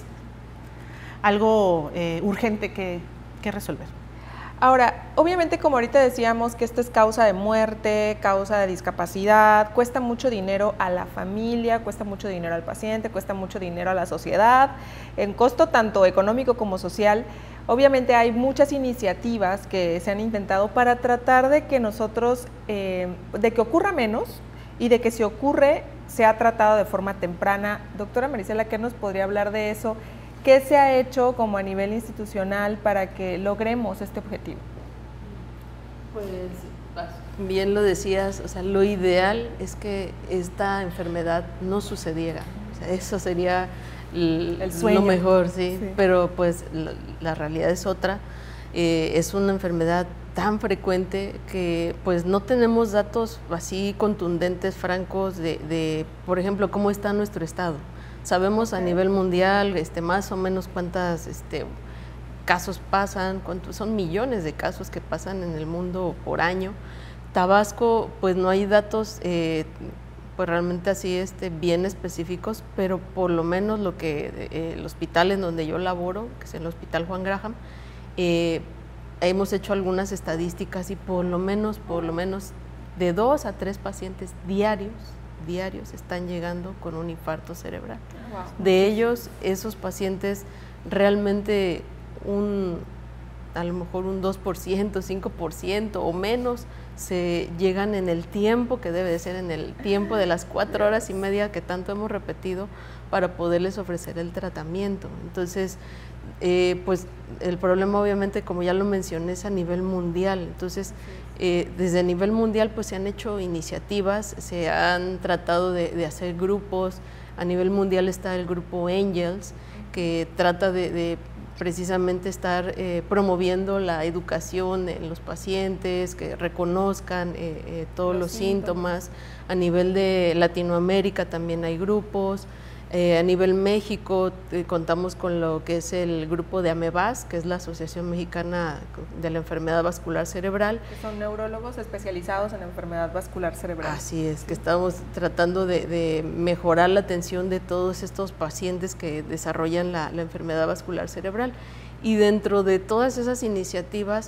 algo urgente que resolver. Ahora, obviamente, como ahorita decíamos que esto es causa de muerte, causa de discapacidad, cuesta mucho dinero a la familia, cuesta mucho dinero al paciente, cuesta mucho dinero a la sociedad, en costo tanto económico como social. Obviamente hay muchas iniciativas que se han intentado para tratar de que nosotros, de que ocurra menos y de que si ocurre, sea tratado de forma temprana. Doctora Marisela, ¿qué nos podría hablar de eso? ¿Qué se ha hecho como a nivel institucional para que logremos este objetivo? Pues bien lo decías, o sea, lo ideal es que esta enfermedad no sucediera, o sea, eso sería el sueño, lo mejor, sí. Pero pues la realidad es otra, es una enfermedad tan frecuente que pues no tenemos datos así contundentes, francos de por ejemplo, cómo está nuestro estado. Sabemos a nivel mundial más o menos cuántas casos pasan, son millones de casos que pasan en el mundo por año. Tabasco, pues no hay datos pues realmente así bien específicos, pero por lo menos lo que el hospital en donde yo laboro, que es el Hospital Juan Graham, hemos hecho algunas estadísticas y por lo menos de 2 a 3 pacientes diarios están llegando con un infarto cerebral. Wow. De ellos, esos pacientes realmente a lo mejor un 2%, 5% o menos se llegan en el tiempo que debe de ser, en el tiempo de las 4 horas y media que tanto hemos repetido para poderles ofrecer el tratamiento. Entonces, pues el problema obviamente, como ya lo mencioné, es a nivel mundial. Entonces, desde el nivel mundial pues se han hecho iniciativas, se han tratado de hacer grupos. A nivel mundial está el grupo Angels, que trata de precisamente estar promoviendo la educación en los pacientes, que reconozcan todos los síntomas. A nivel de Latinoamérica también hay grupos. A nivel México contamos con lo que es el grupo de AMEVAS, que es la Asociación Mexicana de la Enfermedad Vascular Cerebral. Que son neurólogos especializados en enfermedad vascular cerebral. Así es, que estamos tratando de mejorar la atención de todos estos pacientes que desarrollan la enfermedad vascular cerebral. Y dentro de todas esas iniciativas,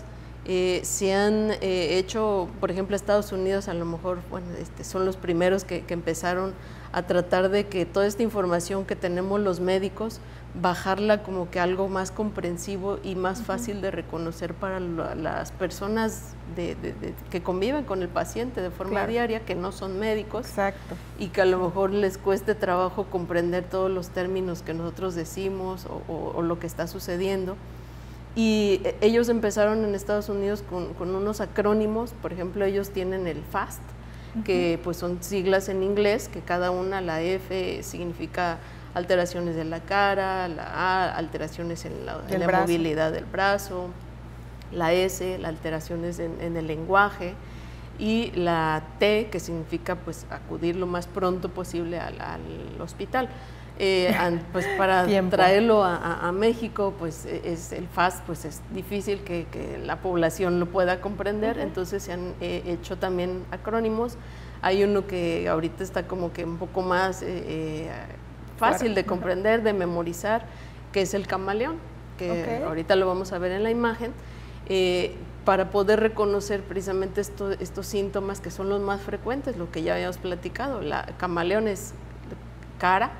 Se han hecho, por ejemplo, Estados Unidos a lo mejor, bueno, son los primeros que empezaron a tratar de que toda esta información que tenemos los médicos, bajarla como que algo más comprensivo y más fácil de reconocer para las personas que conviven con el paciente de forma diaria, que no son médicos. Exacto. Y que a lo mejor les cueste trabajo comprender todos los términos que nosotros decimos o lo que está sucediendo. Y ellos empezaron en Estados Unidos con unos acrónimos. Por ejemplo, ellos tienen el FAST, que pues son siglas en inglés, que cada una, la F significa alteraciones de la cara, la A, alteraciones en la movilidad del brazo, la S, las alteraciones en el lenguaje, y la T, que significa pues acudir lo más pronto posible al hospital. Pues para traerlo a México, pues el FAST pues es difícil que la población lo pueda comprender, entonces se han hecho también acrónimos. Hay uno que ahorita está como que un poco más fácil de comprender, de memorizar, que es el camaleón, que ahorita lo vamos a ver en la imagen, para poder reconocer precisamente estos síntomas que son los más frecuentes, lo que ya habíamos platicado. La camaleón es cara,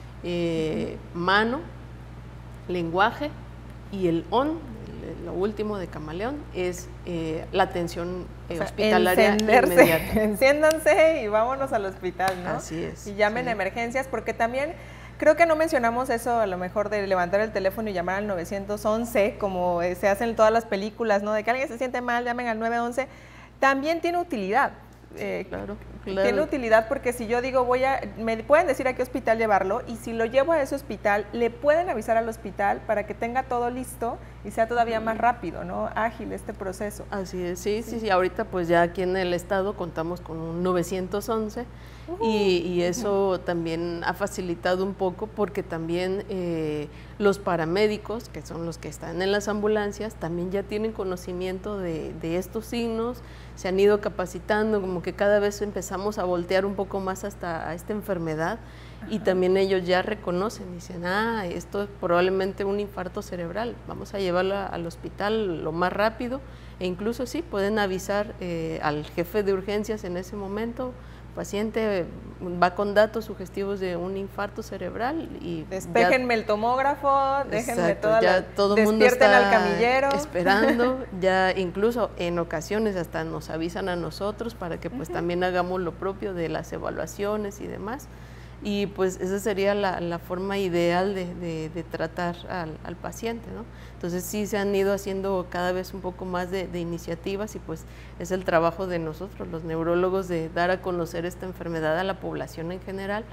mano, lenguaje, y el ON, lo último de camaleón, es la atención hospitalaria inmediata. Enciéndanse y vámonos al hospital, ¿no? Así es. Y llamen a emergencias, porque también creo que no mencionamos eso, a lo mejor, de levantar el teléfono y llamar al 911, como se hace en todas las películas, ¿no? De que alguien se siente mal, llamen al 911. También tiene utilidad. Claro. Tiene utilidad, porque si yo digo me pueden decir a qué hospital llevarlo, y si lo llevo a ese hospital, le pueden avisar al hospital para que tenga todo listo y sea todavía más rápido, ¿no? Ágil este proceso. Así es, sí. Ahorita pues ya aquí en el estado contamos con un 911 y eso también ha facilitado un poco, porque también los paramédicos, que son los que están en las ambulancias, también ya tienen conocimiento de estos signos, se han ido capacitando, como que cada vez empezamos a voltear un poco más hasta a esta enfermedad. Y también ellos ya reconocen, dicen, esto es probablemente un infarto cerebral, vamos a llevarlo al hospital lo más rápido, e incluso sí, pueden avisar al jefe de urgencias en ese momento, paciente va con datos sugestivos de un infarto cerebral, y despéjenme el tomógrafo, déjenme todo el mundo despierten está al camillero esperando, ya incluso en ocasiones hasta nos avisan a nosotros para que pues también hagamos lo propio de las evaluaciones y demás. Y pues esa sería la forma ideal de tratar al paciente, ¿no? Entonces sí se han ido haciendo cada vez un poco más de iniciativas, y pues es el trabajo de nosotros, los neurólogos, de dar a conocer esta enfermedad a la población en general,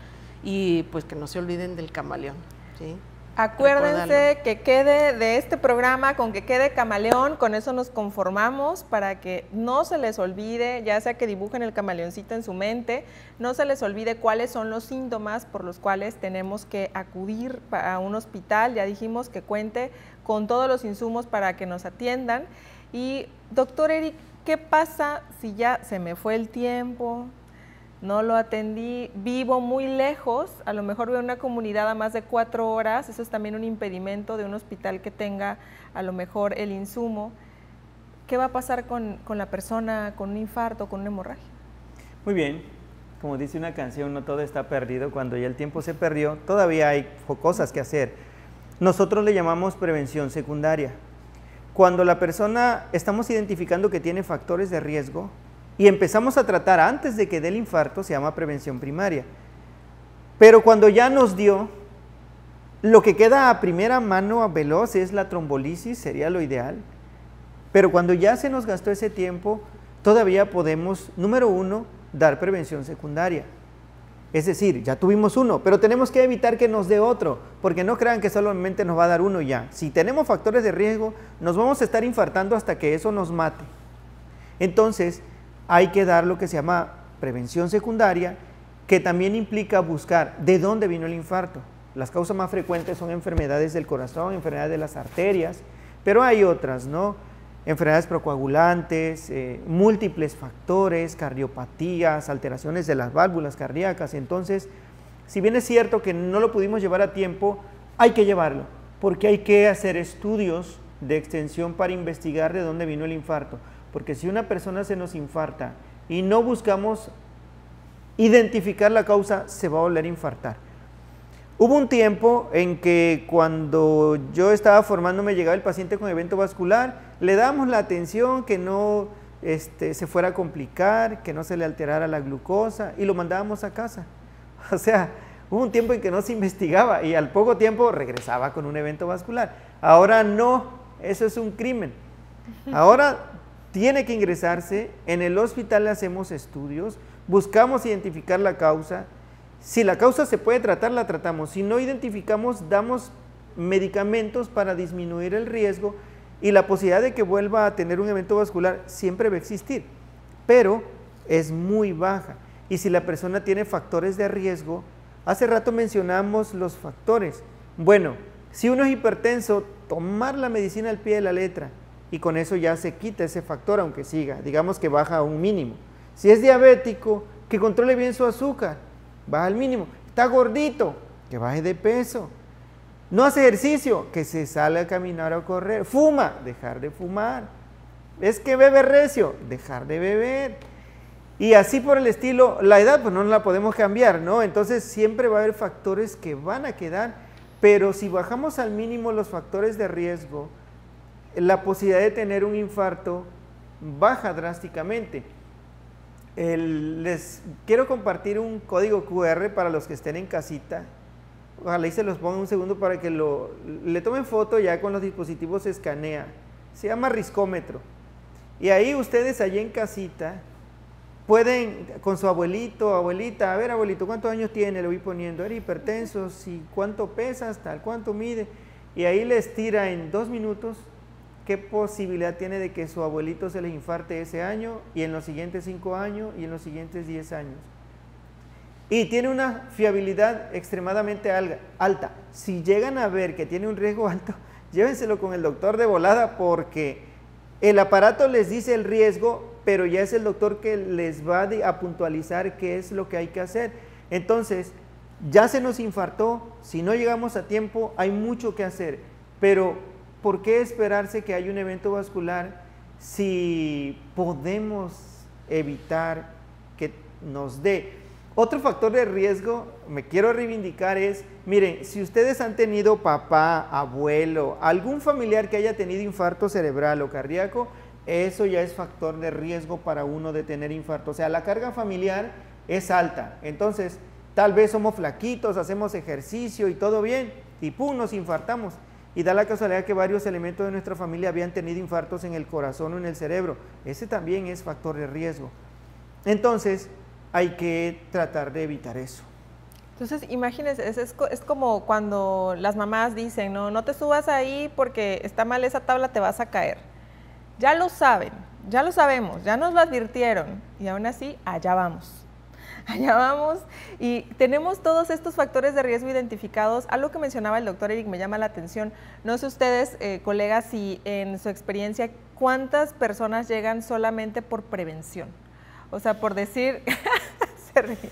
y pues que no se olviden del camaleón, ¿sí? Acuérdense que quede de este programa, con que quede camaleón, con eso nos conformamos, para que no se les olvide, ya sea que dibujen el camaleoncito en su mente, no se les olvide cuáles son los síntomas por los cuales tenemos que acudir a un hospital. Ya dijimos que cuente con todos los insumos para que nos atiendan. Y doctor Eric, ¿qué pasa si ya se me fue el tiempo? No lo atendí, vivo muy lejos, a lo mejor vivo en una comunidad a más de 4 horas, eso es también un impedimento de un hospital que tenga a lo mejor el insumo. ¿Qué va a pasar con la persona con un infarto, con una hemorragia? Muy bien, como dice una canción, no todo está perdido. Cuando ya el tiempo se perdió, todavía hay cosas que hacer. Nosotros le llamamos prevención secundaria. Cuando la persona estamos identificando que tiene factores de riesgo, y empezamos a tratar antes de que dé el infarto, se llama prevención primaria. Pero cuando ya nos dio, lo que queda a primera mano veloz es la trombolisis, sería lo ideal. Pero cuando ya se nos gastó ese tiempo, todavía podemos, número 1, dar prevención secundaria. Es decir, ya tuvimos uno, pero tenemos que evitar que nos dé otro, porque no crean que solamente nos va a dar uno ya. Si tenemos factores de riesgo, nos vamos a estar infartando hasta que eso nos mate. Entonces, hay que dar lo que se llama prevención secundaria, que también implica buscar de dónde vino el infarto. Las causas más frecuentes son enfermedades del corazón, enfermedades de las arterias, pero hay otras, ¿no? Enfermedades procoagulantes, múltiples factores, cardiopatías, alteraciones de las válvulas cardíacas. Entonces, si bien es cierto que no lo pudimos llevar a tiempo, hay que llevarlo, porque hay que hacer estudios de extensión para investigar de dónde vino el infarto, porque si una persona se nos infarta y no buscamos identificar la causa, se va a volver a infartar. Hubo un tiempo en que cuando yo estaba formándome llegaba el paciente con evento vascular, le damos la atención que no se fuera a complicar, que no se le alterara la glucosa y lo mandábamos a casa. O sea, hubo un tiempo en que no se investigaba y al poco tiempo regresaba con un evento vascular. Ahora no, eso es un crimen. Ahora tiene que ingresarse, en el hospital le hacemos estudios, buscamos identificar la causa. Si la causa se puede tratar, la tratamos. Si no identificamos, damos medicamentos para disminuir el riesgo y la posibilidad de que vuelva a tener un evento vascular siempre va a existir, pero es muy baja. Y si la persona tiene factores de riesgo, hace rato mencionamos los factores. Bueno, si uno es hipertenso, tomar la medicina al pie de la letra y con eso ya se quita ese factor, aunque siga, digamos que baja a un mínimo. Si es diabético, que controle bien su azúcar, baja al mínimo. Está gordito, que baje de peso. No hace ejercicio, que se salga a caminar o a correr. Fuma, dejar de fumar. Es que bebe recio, dejar de beber. Y así por el estilo. La edad pues no la podemos cambiar, ¿no? Entonces siempre va a haber factores que van a quedar, pero si bajamos al mínimo los factores de riesgo, la posibilidad de tener un infarto baja drásticamente. Les quiero compartir un código QR para los que estén en casita. Ojalá y se los ponga un segundo para que le tomen foto. Ya con los dispositivos se escanea. Se llama riscómetro. Y ahí ustedes allí en casita pueden con su abuelito, abuelita, a ver abuelito, ¿cuántos años tiene? Le voy poniendo, ¿eres hipertenso? Sí, ¿cuánto pesas? Tal, ¿cuánto mide? Y ahí les tira en 2 minutos qué posibilidad tiene de que su abuelito se les infarte ese año y en los siguientes 5 años y en los siguientes 10 años. Y tiene una fiabilidad extremadamente alta. Si llegan a ver que tiene un riesgo alto, llévenselo con el doctor de volada porque el aparato les dice el riesgo, pero ya es el doctor que les va a puntualizar qué es lo que hay que hacer. Entonces, ya se nos infartó, si no llegamos a tiempo, hay mucho que hacer, pero ¿por qué esperarse que haya un evento vascular si podemos evitar que nos dé? Otro factor de riesgo, me quiero reivindicar es, miren, si ustedes han tenido papá, abuelo, algún familiar que haya tenido infarto cerebral o cardíaco, eso ya es factor de riesgo para uno de tener infarto. O sea, la carga familiar es alta. Entonces, tal vez somos flaquitos, hacemos ejercicio y todo bien, y ¡pum!, nos infartamos. Y da la casualidad que varios elementos de nuestra familia habían tenido infartos en el corazón o en el cerebro. Ese también es factor de riesgo. Entonces, hay que tratar de evitar eso. Entonces, imagínense, es como cuando las mamás dicen, no te subas ahí porque está mal esa tabla, te vas a caer. Ya lo saben, ya lo sabemos, ya nos lo advirtieron y aún así, allá vamos. Allá vamos y tenemos todos estos factores de riesgo identificados. Algo que mencionaba el doctor Eric me llama la atención. No sé ustedes, colegas, si en su experiencia, ¿cuántas personas llegan solamente por prevención? O sea, por decir, se ríe.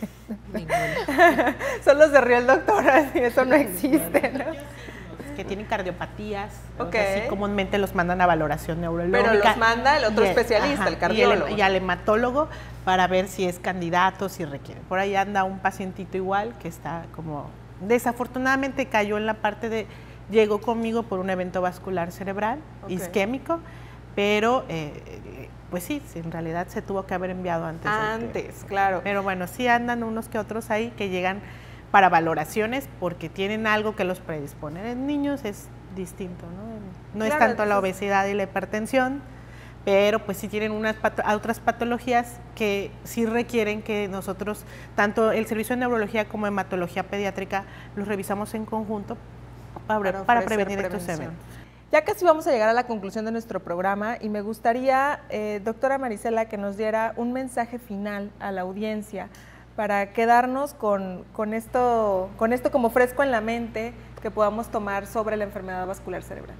Solo se rió el doctor, así, eso no existe, ¿no? Que tienen cardiopatías, okay. Así comúnmente los mandan a valoración neurológica. Pero los manda el otro especialista, el cardiólogo. Y al hematólogo para ver si es candidato, si requiere. Por ahí anda un pacientito igual que está como, desafortunadamente cayó en la parte de, llegó conmigo por un evento vascular cerebral, isquémico, pero pues sí, en realidad se tuvo que haber enviado antes. Antes, claro. Pero bueno, sí andan unos que otros ahí que llegan para valoraciones porque tienen algo que los predispone. En niños es distinto, ¿no? No claro, es tanto la obesidad y la hipertensión, pero pues sí tienen otras patologías que sí requieren que nosotros, tanto el servicio de neurología como hematología pediátrica, los revisamos en conjunto para prevenir estos eventos. Ya casi vamos a llegar a la conclusión de nuestro programa y me gustaría, doctora Marisela, que nos diera un mensaje final a la audiencia para quedarnos con esto como fresco en la mente que podamos tomar sobre la enfermedad vascular cerebral.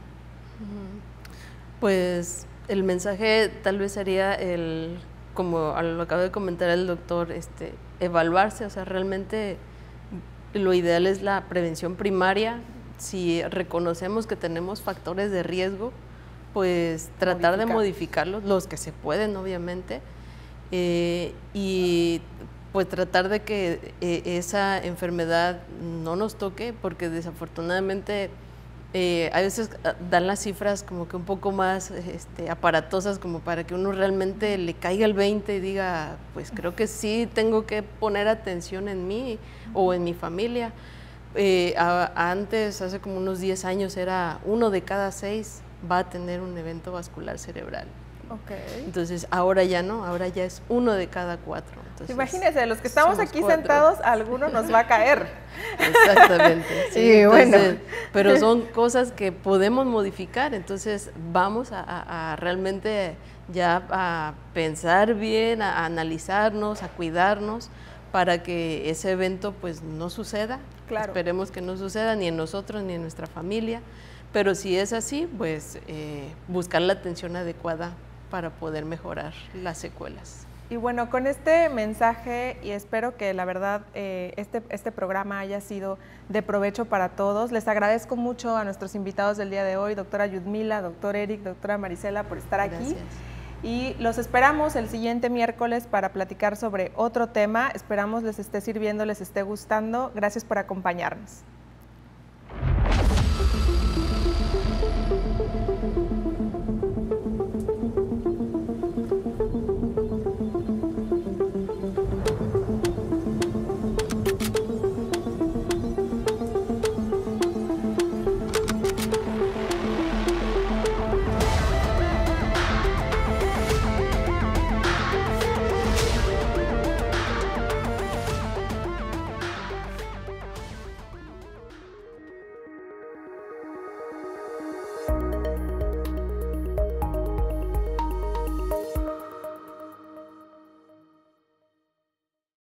Pues el mensaje tal vez sería como lo acaba de comentar el doctor, evaluarse, o sea, realmente lo ideal es la prevención primaria. Si reconocemos que tenemos factores de riesgo, pues tratar de modificarlos, los que se pueden obviamente, y pues tratar de que esa enfermedad no nos toque, porque desafortunadamente a veces dan las cifras como que un poco más aparatosas, como para que uno realmente le caiga el 20 y diga, pues creo que sí tengo que poner atención en mí o en mi familia. Antes, hace como unos 10 años, era 1 de cada 6 va a tener un evento vascular cerebral. Okay. Entonces, ahora ya no, ahora ya es 1 de cada 4. Entonces, imagínense, los que estamos aquí 4 sentados, alguno nos va a caer. Exactamente. Sí, entonces, bueno. Pero son cosas que podemos modificar, entonces vamos a realmente ya a pensar bien, a analizarnos, a cuidarnos, para que ese evento pues no suceda. Claro. Esperemos que no suceda ni en nosotros ni en nuestra familia, pero si es así, pues buscar la atención adecuada para poder mejorar las secuelas. Y bueno, con este mensaje, y espero que la verdad este programa haya sido de provecho para todos, les agradezco mucho a nuestros invitados del día de hoy, doctora Yudmila, doctor Eric, doctora Marisela, por estar aquí. Gracias. Y los esperamos el siguiente miércoles para platicar sobre otro tema. Esperamos les esté sirviendo, les esté gustando. Gracias por acompañarnos.